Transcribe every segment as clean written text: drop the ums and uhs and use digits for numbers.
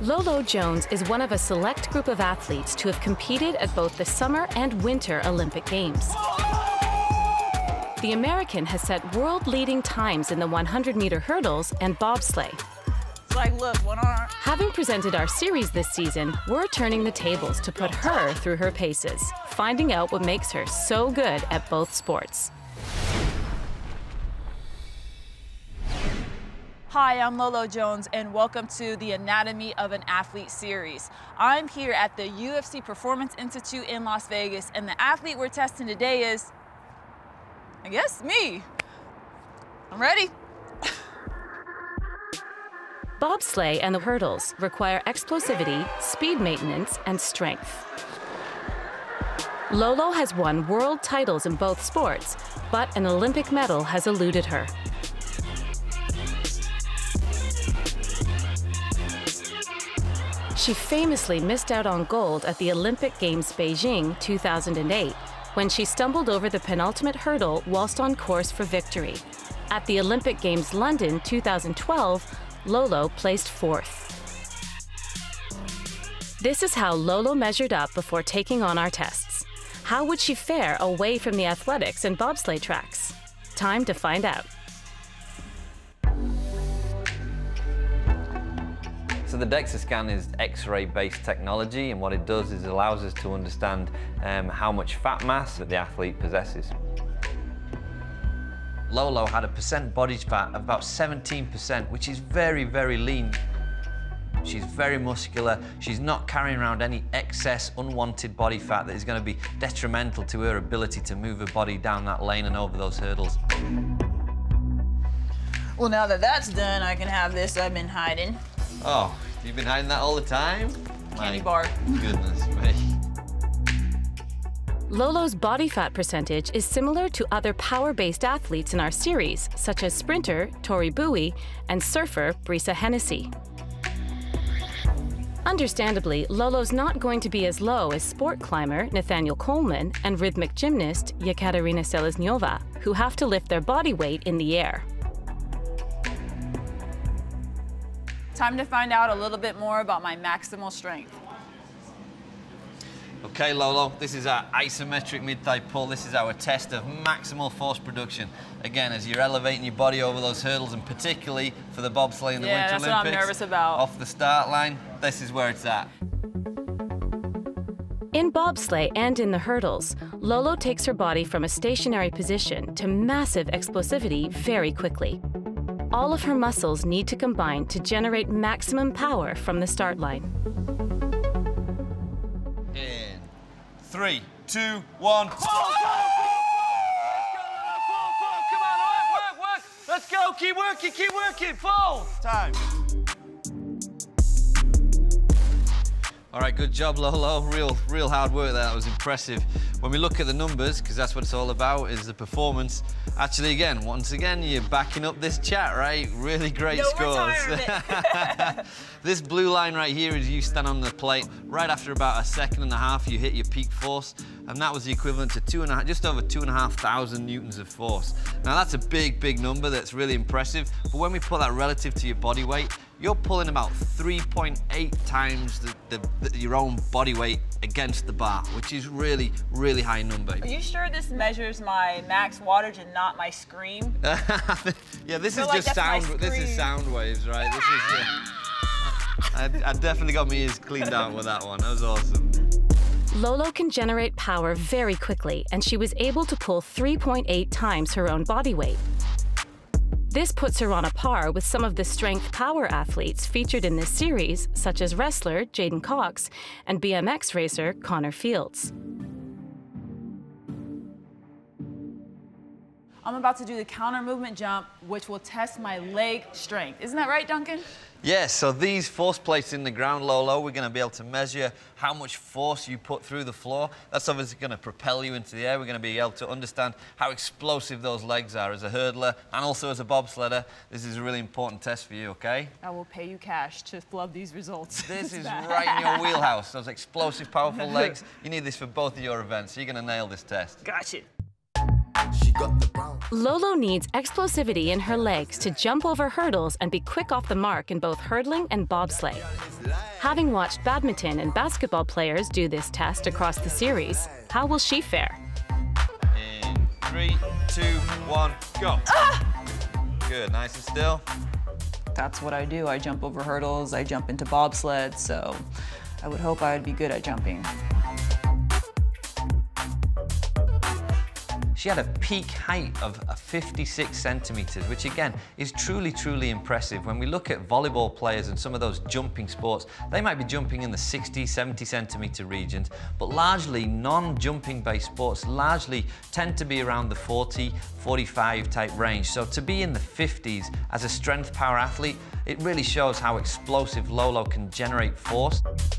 Lolo Jones is one of a select group of athletes to have competed at both the Summer and Winter Olympic Games. The American has set world-leading times in the 100-meter hurdles and bobsleigh. It's like, look, one arm. Having presented our series this season, we're turning the tables to put her through her paces, finding out what makes her so good at both sports. Hi, I'm Lolo Jones, and welcome to the Anatomy of an Athlete series. I'm here at the UFC Performance Institute in Las Vegas, and the athlete we're testing today is, I guess, me. I'm ready. Bobsleigh and the hurdles require explosivity, speed maintenance, and strength. Lolo has won world titles in both sports, but an Olympic medal has eluded her. She famously missed out on gold at the Olympic Games Beijing 2008, when she stumbled over the penultimate hurdle whilst on course for victory. At the Olympic Games London 2012, Lolo placed fourth. This is how Lolo measured up before taking on our tests. How would she fare away from the athletics and bobsleigh tracks? Time to find out. So the DEXA scan is X-ray based technology, and what it does is it allows us to understand how much fat mass that the athlete possesses. Lolo had a percent body fat of about 17%, which is very, very lean. She's very muscular. She's not carrying around any excess, unwanted body fat that is going to be detrimental to her ability to move her body down that lane and over those hurdles. Well, now that that's done, I can have this I've been hiding. Oh, you've been hiding that all the time? Candy bar. Goodness me. Lolo's body fat percentage is similar to other power-based athletes in our series, such as sprinter Tori Bowie and surfer Brisa Hennessy. Understandably, Lolo's not going to be as low as sport climber Nathaniel Coleman and rhythmic gymnast Yekaterina Selezneva, who have to lift their body weight in the air. Time to find out a little bit more about my maximal strength. Okay, Lolo, this is our isometric mid-thigh pull. This is our test of maximal force production. Again, as you're elevating your body over those hurdles, and particularly for the bobsleigh in the Winter Olympics. Yeah, that's what I'm nervous about. Off the start line, this is where it's at. In bobsleigh and in the hurdles, Lolo takes her body from a stationary position to massive explosivity very quickly. All of her muscles need to combine to generate maximum power from the start line. In 3, 2, 1. Come on, work. Let's go, keep working, fall. Time. All right, good job, Lolo. Real hard work there. That was impressive. When we look at the numbers, because that's what it's all about, is the performance. Actually, once again, you're backing up this chat, right? Really great scores. This blue line right here is you stand on the plate. Right after about a second and a half, you hit your peak force, and that was the equivalent to just over 2,500 newtons of force. Now, that's a big number. That's really impressive. But when we put that relative to your body weight, you're pulling about 3.8 times your own body weight against the bar, which is really high number. Are you sure this measures my max wattage and not my scream? Yeah, this is just sound. This is sound waves, right? This is. I definitely got my ears cleaned out with that one. That was awesome. Lolo can generate power very quickly, and she was able to pull 3.8 times her own body weight. This puts her on a par with some of the strength power athletes featured in this series, such as wrestler Jaden Cox and BMX racer Connor Fields. I'm about to do the counter movement jump, which will test my leg strength. Isn't that right, Duncan? Yes, so these force plates in the ground, Lolo, we're going to be able to measure how much force you put through the floor. That's obviously going to propel you into the air. We're going to be able to understand how explosive those legs are as a hurdler and also as a bobsledder. This is a really important test for you, okay? I will pay you cash to flub these results. This is right in your wheelhouse. Those explosive, powerful legs. You need this for both of your events, so you're going to nail this test. Gotcha. Lolo needs explosivity in her legs to jump over hurdles and be quick off the mark in both hurdling and bobsleigh. Having watched badminton and basketball players do this test across the series, how will she fare? In 3, 2, 1, go. Ah! Good, nice and still. That's what I do. I jump over hurdles, I jump into bobsled, so I would hope I would be good at jumping. She had a peak height of 56 centimeters, which again is truly, truly impressive. When we look at volleyball players and some of those jumping sports, they might be jumping in the 60, 70 centimeter regions, but largely non-jumping based sports largely tend to be around the 40, 45 type range. So to be in the 50s as a strength power athlete, it really shows how explosive Lolo can generate force.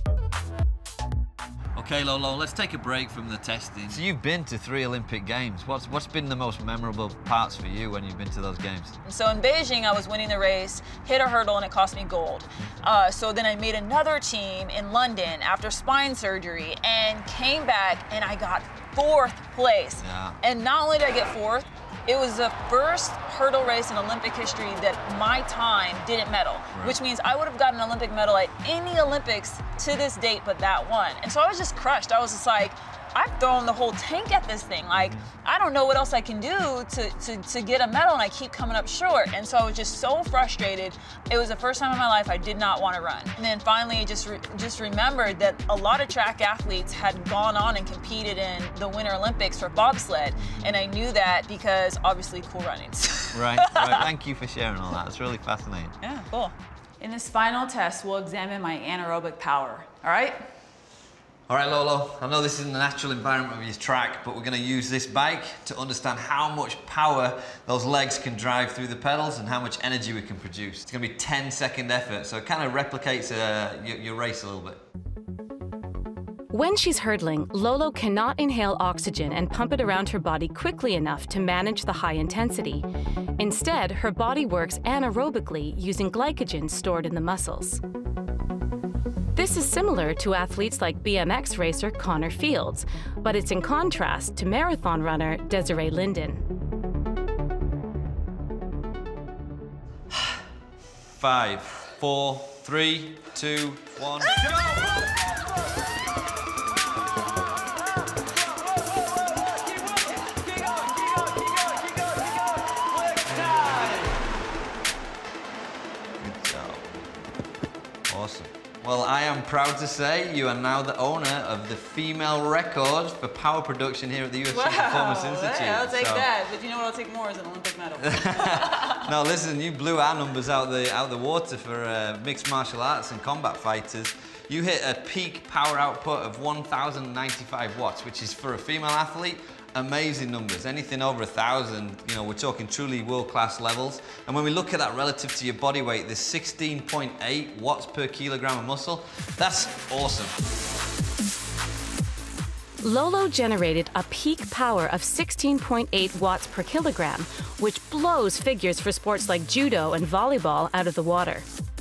Okay, Lolo, let's take a break from the testing. So you've been to 3 Olympic Games. What's been the most memorable parts for you when you've been to those games? So in Beijing, I was winning the race, hit a hurdle, and it cost me gold. So then I made another team in London after spine surgery and came back and I got 4th place. Yeah. And not only did I get 4th, it was the first hurdle race in Olympic history that my time didn't medal, right. Which means I would have gotten an Olympic medal at any Olympics to this date but that one. And so I was just crushed. I was just like, I've thrown the whole tank at this thing. Like, I don't know what else I can do to get a medal, and I keep coming up short. And so I was just so frustrated. It was the first time in my life I did not want to run. And then finally, just remembered that a lot of track athletes had gone on and competed in the Winter Olympics for bobsled. And I knew that because obviously Cool Runnings. Right. Thank you for sharing all that. It's really fascinating. Yeah, cool. In this final test, we'll examine my anaerobic power, all right? All right, Lolo, I know this isn't the natural environment of your track, but we're going to use this bike to understand how much power those legs can drive through the pedals and how much energy we can produce. It's going to be 10-second effort, so it kind of replicates your race a little bit. When she's hurdling, Lolo cannot inhale oxygen and pump it around her body quickly enough to manage the high intensity. Instead, her body works anaerobically using glycogen stored in the muscles. This is similar to athletes like BMX racer Connor Fields, but it's in contrast to marathon runner Desiree Linden. 5, 4, 3, 2, 1, go! Awesome. Well, I am proud to say you are now the owner of the female record for power production here at the UFC Performance Institute. Yeah, I'll take that. But you know what I'll take more is an Olympic medal. No, listen, you blew our numbers out the water for mixed martial arts and combat fighters. You hit a peak power output of 1,095 watts, which is for a female athlete. Amazing numbers. Anything over 1,000, you know, we're talking truly world-class levels. And when we look at that relative to your body weight, there's 16.8 watts per kilogram of muscle. That's awesome. Lolo generated a peak power of 16.8 watts per kilogram, which blows figures for sports like judo and volleyball out of the water.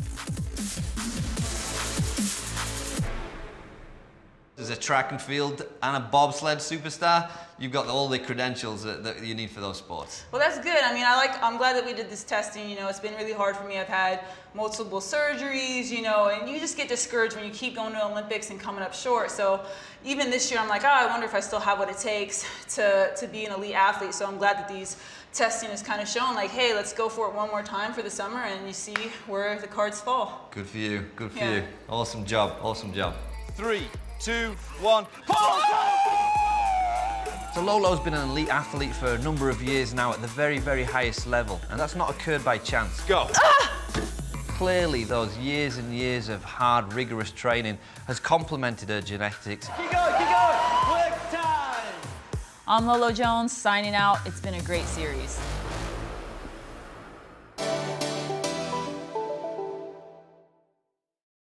As a track and field and a bobsled superstar, you've got all the credentials that you need for those sports. Well, that's good. I mean, I'm glad that we did this testing. You know, it's been really hard for me. I've had multiple surgeries, you know, and you just get discouraged when you keep going to Olympics and coming up short. So even this year, I'm like, oh, I wonder if I still have what it takes to be an elite athlete. So I'm glad that these testing has kind of shown, like, hey, let's go for it one more time for the summer, and you see where the cards fall. Good for you. Good for you. Awesome job. Awesome job. 3, 2, 1. So Lolo's been an elite athlete for a number of years now at the very, very highest level, and that's not occurred by chance. Go. Clearly, those years and years of hard, rigorous training has complemented her genetics. Keep going, quick time! I'm Lolo Jones, signing out. It's been a great series.